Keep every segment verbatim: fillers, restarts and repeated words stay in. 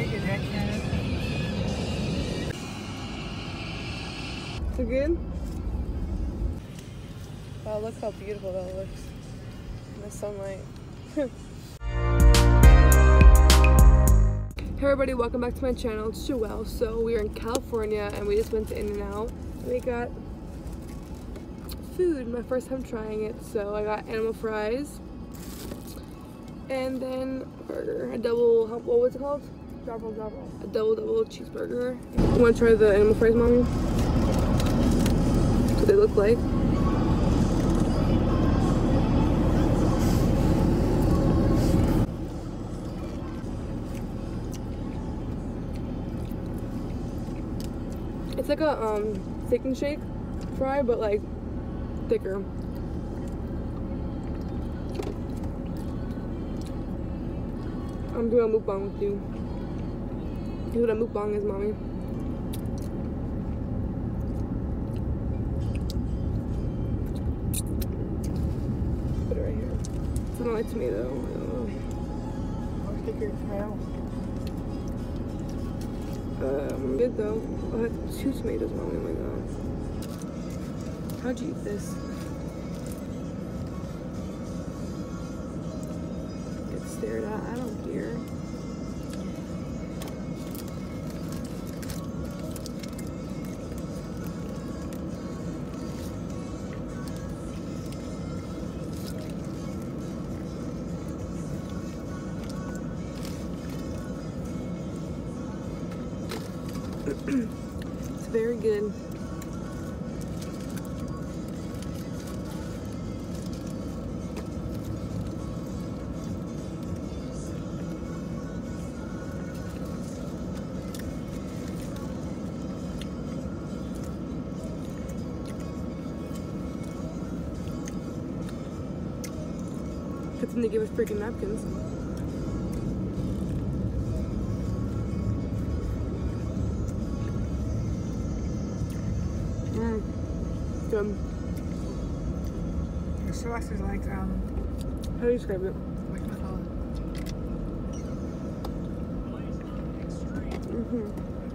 Take it, Jack Cannon. Is it good? Wow, look how beautiful that looks in the sunlight. Hey everybody, welcome back to my channel. It's Joelle. So we are in California and we just went to In-N-Out. We got food, my first time trying it. So I got animal fries and then a burger, a double, what was it called? Double, double. A double, double cheeseburger. You want to try the animal fries, mommy? What they look like. It's like a um, steak and shake fry, but like thicker. I'm doing a mukbang with you. Here's what a mukbang is, mommy. Put it right here. It's not like tomato. I don't know. I'll take your tomato. Uh, I'm good though. I have two tomatoes, mommy. Oh my god. How'd you eat this? Get stared at. I don't care. It's very good. Good thing they give us freaking napkins. Mm. Good. The sauce is like, um, how do you describe it? whatchamacallit? Mm-hmm.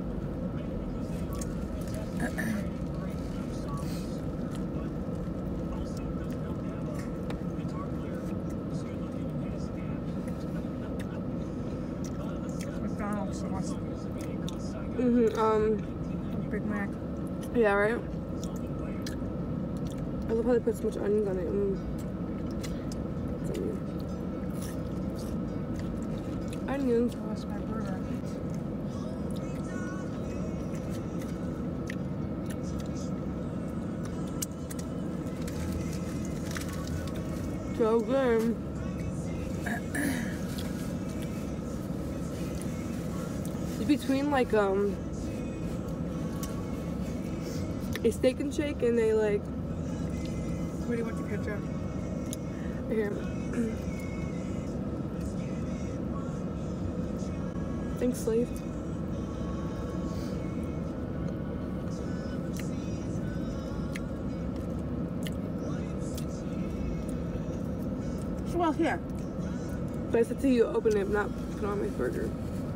McDonald's sauce. Mm-hmm. Um, Big Mac. yeah, right? I love how they put so much onions on it. Mm. Onions. I lost my burger. So good. It's between like um a steak and shake and a like. Where do you want the ketchup? Here. Thanks, slave. Well, here. But I said to you, open it, not put on my burger.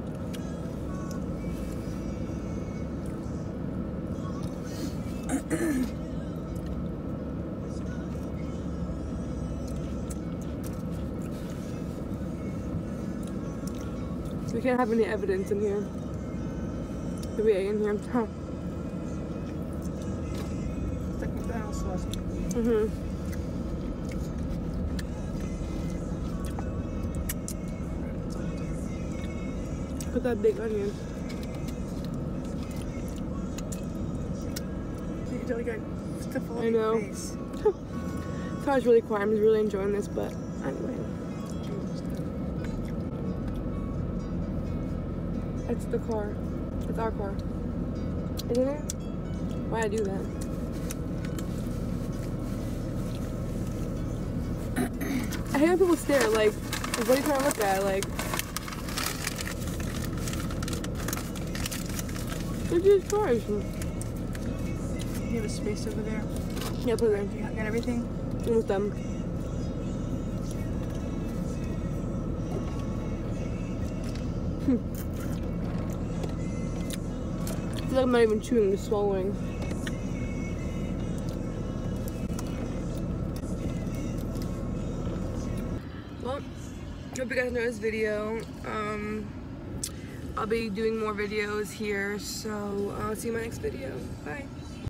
We can't have any evidence in here. That we ate in here. Huh. It's like McDonald's sauce. Mm-hmm. Put that big onion. You can tell you got stuff all I over know. your face. So I was really quiet. I'm just really enjoying this, but anyway. It's the car. It's our car. Isn't it? Why'd I do that? I hate when people stare, like, what are you trying to look at? Like, look at these cars. You have a space over there? Yeah, put it there. You got everything? Almost done. Hmm. feel like I'm not even chewing, just swallowing. Well, hope you guys enjoyed this video. Um, I'll be doing more videos here, so I'll see you in my next video. Bye.